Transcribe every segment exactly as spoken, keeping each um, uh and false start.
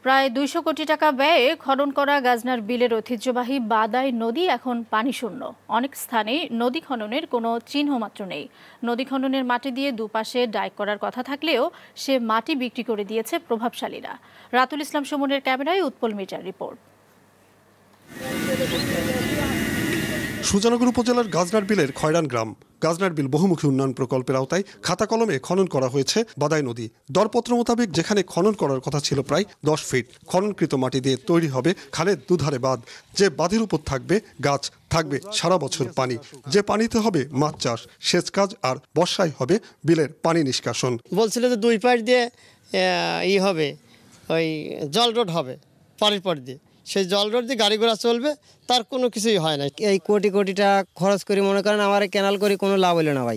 প্রায় দুইশো কোটি টাকা ব্যয়ে খনন করা গাজনার বিলের ঐতিহ্যবাহী বাদাই নদী এখন পানিশূন্য। অনেক স্থানে নদী খননের কোনো চিহ্ন মাত্র নেই। নদী খননের মাটি দিয়ে দুপাশে ডাইক করার কথা থাকলেও সে মাটি বিক্রি করে দিয়েছে প্রভাবশালীরা। রাতুল ইসলাম সুমনের ক্যামেরায় উৎপল মির্জার রিপোর্ট। সুজানগর উপজেলার গাজনার বিলের খয়রান গ্রাম। গাজনার বিল বহুমুখী উন্নয়ন প্রকল্পের আওতায় খাতা কলমে খনন করা হয়েছে বাদাই নদী। দরপত্র মোতাবেক যেখানে খনন করার কথা ছিল প্রায় দশ ফিট, খননকৃত মাটি দিয়ে তৈরি হবে খালের দুধারে বাঁধ। যে বাঁধের উপর থাকবে গাছ, থাকবে সারা বছর পানি। যে পানিতে হবে মাছ চাষ, সেচ কাজ, আর বর্ষায় হবে বিলের পানি নিষ্কাশন। বলছিল যে দুই পাশ দিয়ে ই হবে, ওই জল রোড হবে পানির পর দিয়ে, সেই জল রোড দিয়ে গাড়ি ঘোড়া চলবে, তার কোনো কিছুই হয় না। এই কোটি কোটি টাকা খরচ করি, মনে করেন আমার ক্যানাল করি, কোনো লাভ হলো না ভাই।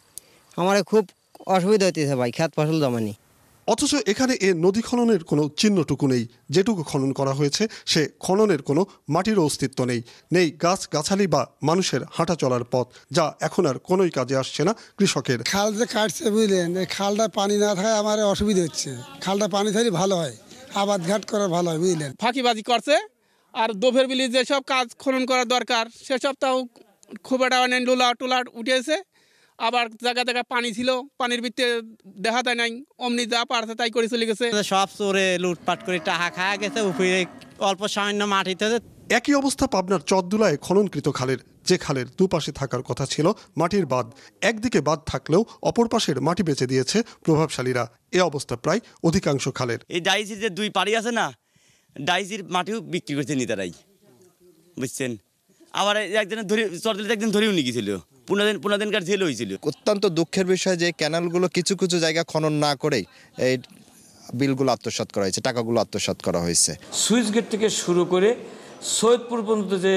আমার খুব অসুবিধা হইতেছে ভাই, খেত ফসল জমানি। অথচ এখানে এ নদী খননের কোনো চিহ্নটুকু নেই। যেটুকু খনন করা হয়েছে সে খননের কোনো মাটিরও অস্তিত্ব নেই। নেই গাছ গাছালি বা মানুষের হাঁটা চলার পথ, যা এখন আর কোনোই কাজে আসছে না কৃষকের। খাল যে কাটছে বুঝলেন, এই খালটা পানি না থাকায় আমার অসুবিধা হচ্ছে। খালটা পানি থাকলে ভালো হয়, আবাদ ঘাট করা ভালো হয় বুঝলেন। ফাঁকিবাজি করছে, আর দোফের বিলি যেসব কাজ খনন করা দরকার সেসব তাও খুব একটা অনেক লোলা টোলাট উঠেছে। আবার জায়গা জায়গা পানি ছিল, পানির ভিতরে দেখা যায় নাই, অমনি যা পারছে তাই করে চলে গেছে। সব চোরে লুটপাট করে টাকা খাওয়া গেছে, উপরে অল্প সামান্য মাটিতে। একই অবস্থা পাবনার চরদুলায় খননকৃত খালের। যে খালের দুপাশে থাকার কথা ছিল মাটির বাঁধ, একদিকে বাঁধ থাকলেও অপর পাশের মাটি বেচে দিয়েছে প্রভাবশালীরা। এ অবস্থা প্রায় অধিকাংশ খালের। এই ডাইসির যে দুই পাড়ি আছে না, ডাইসির মাটিও বিক্রি করছে নিতারাই, বুঝছেন। আবার একদিন ধরে চরদুলিতে একদিন ধরেও নিয়ে গেছিল, পনেরো দিন পনেরো দিনকার জেল হয়েছিল। অত্যন্ত দুঃখের বিষয় যে ক্যানালগুলো কিছু কিছু জায়গা খনন না করেই এই বিলগুলো আত্মসাৎ করা হয়েছে, টাকাগুলো আত্মসাৎ করা হয়েছে। সুইচ গেট থেকে শুরু করে সৈয়দপুর পর্যন্ত যে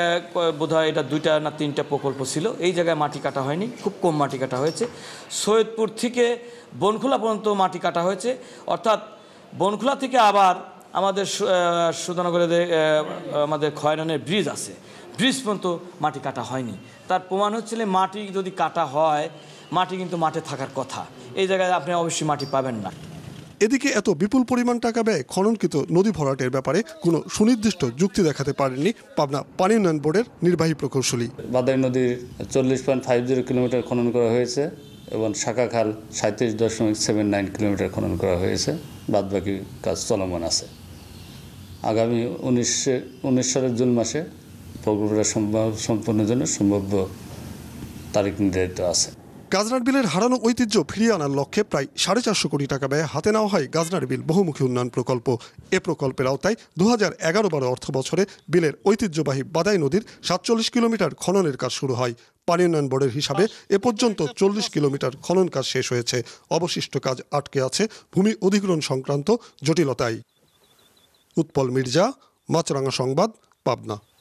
বোধহয় এটা দুইটা না তিনটা প্রকল্প ছিল, এই জায়গায় মাটি কাটা হয়নি, খুব কম মাটি কাটা হয়েছে। সৈয়দপুর থেকে বনখোলা পর্যন্ত মাটি কাটা হয়েছে, অর্থাৎ বনখোলা থেকে আবার আমাদের সুধানগরে আমাদের খয়রানের ব্রিজ আছে, ব্রিজ পর্যন্ত মাটি কাটা হয়নি। তার প্রমাণ হচ্ছিল মাটি যদি কাটা হয়, মাটি কিন্তু মাঠে থাকার কথা, এই জায়গায় আপনি অবশ্যই মাটি পাবেন না। এদিকে এত বিপুল পরিমাণ টাকা ব্যয় খননকৃত নদী ভরাটের ব্যাপারে কোনো সুনির্দিষ্ট যুক্তি দেখাতে পারেননি পাবনা পানি উন্নয়ন বোর্ডের নির্বাহী প্রকৌশলী। বাদাই নদীর চল্লিশ পয়েন্ট ফাইভ জিরো কিলোমিটার খনন করা হয়েছে এবং শাখা খাল সাঁত্রিশ দশমিক সেভেন নাইন কিলোমিটার খনন করা হয়েছে। বাদবাকি কাজ চলমান আছে। আগামী উনিশে উনিশ সালের জুন মাসে প্রকল্পটা সম্পূর্ণের জন্য সম্ভাব্য তারিখ নির্ধারিত আছে। গাজনার বিলের হারানো ঐতিহ্য ফিরিয়ে আনার লক্ষ্যে প্রায় সাড়ে চারশো কোটি টাকা ব্যয়ে হাতে নেওয়া হয় গাজনার বিল বহুমুখী উন্নয়ন প্রকল্প। এ প্রকল্পের আওতায় দু হাজার এগারো বারো অর্থ বছরে বিলের ঐতিহ্যবাহী বাদাই নদীর সাতচল্লিশ কিলোমিটার খননের কাজ শুরু হয়। পানি উন্নয়ন বোর্ডের হিসাবে এ পর্যন্ত চল্লিশ কিলোমিটার খনন কাজ শেষ হয়েছে। অবশিষ্ট কাজ আটকে আছে ভূমি অধিগ্রহণ সংক্রান্ত জটিলতায়। উৎপল মির্জা, মাছরাঙ্গা সংবাদ, পাবনা।